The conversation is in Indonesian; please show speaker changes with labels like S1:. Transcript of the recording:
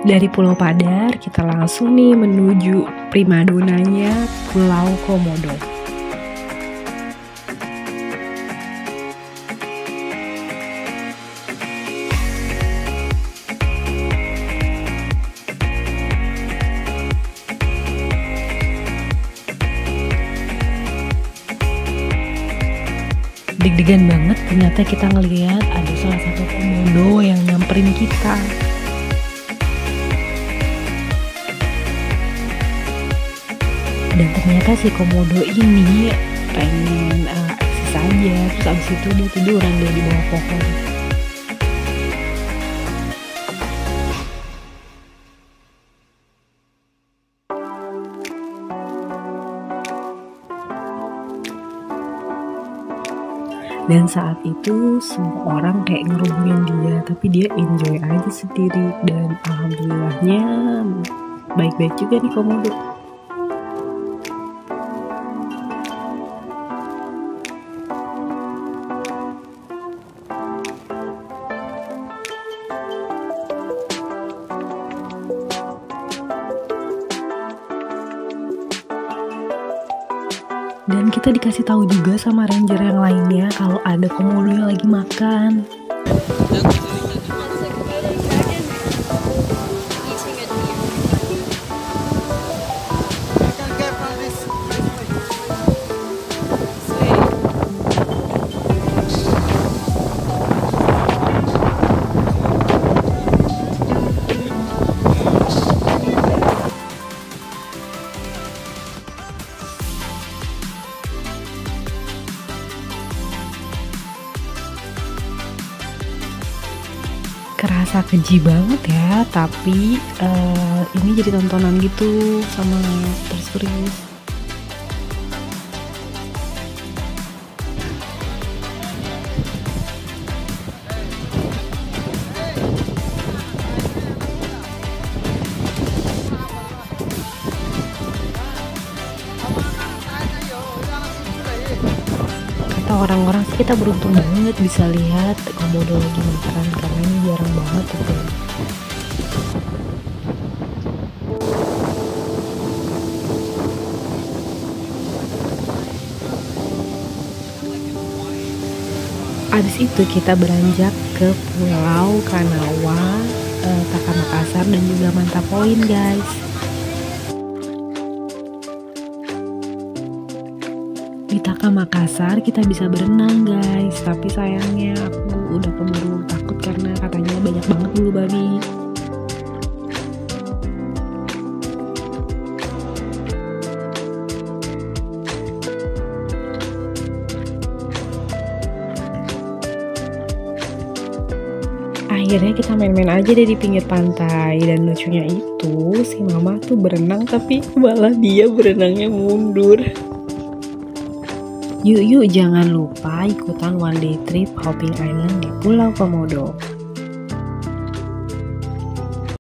S1: Dari Pulau Padar kita langsung nih menuju primadonanya Pulau Komodo. Deg-degan banget, ternyata kita ngeliat ada salah satu komodo yang nyamperin kita. Dan ternyata si komodo ini pengen eksis aja, terus abis itu dia tiduran dia di bawah pohon. Dan saat itu semua orang kayak ngerumunin dia, tapi dia enjoy aja sendiri. Dan alhamdulillahnya baik-baik juga nih komodo. Dan kita dikasih tahu juga sama ranger yang lainnya kalau ada komodo yang lagi makan. Kerasa keji banget ya, tapi ini jadi tontonan gitu sama terus. Orang-orang sih kita beruntung banget bisa lihat komodo lagi makan, karena ini jarang banget gitu. Abis itu kita beranjak ke Pulau Kanawa, Taka Makassar dan juga Manta Point guys. Di Taka Makassar kita bisa berenang guys, tapi sayangnya aku udah keburu takut karena katanya banyak banget bulu babi. Akhirnya kita main-main aja deh di pinggir pantai, dan lucunya itu si mama tuh berenang tapi malah dia berenangnya mundur. Yuk jangan lupa ikutan one day trip Hopping Island di Pulau Komodo.